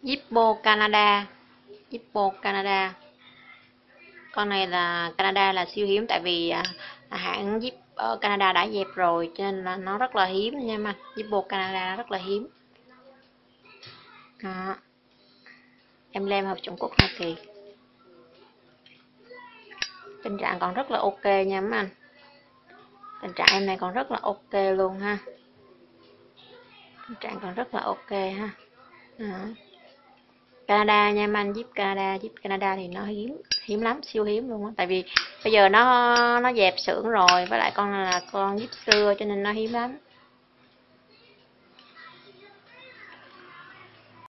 Zippo Canada. Zippo Canada. Con này là Canada là siêu hiếm, tại vì hãng Zip ở Canada đã dẹp rồi, cho nên là nó rất là hiếm nha mà. Zippo Canada rất là hiếm. Đó. Em lem hợp Trung Quốc Hoa Kỳ. Tình trạng còn rất là ok nha mấy anh. Tình trạng em này còn rất là ok luôn ha. Tình trạng còn rất là ok ha. Đó. Canada nha mấy anh, Jeep Canada. Jeep Canada thì nó hiếm lắm, siêu hiếm luôn á. Tại vì bây giờ nó dẹp xưởng rồi, với lại con là con Jeep xưa cho nên nó hiếm lắm.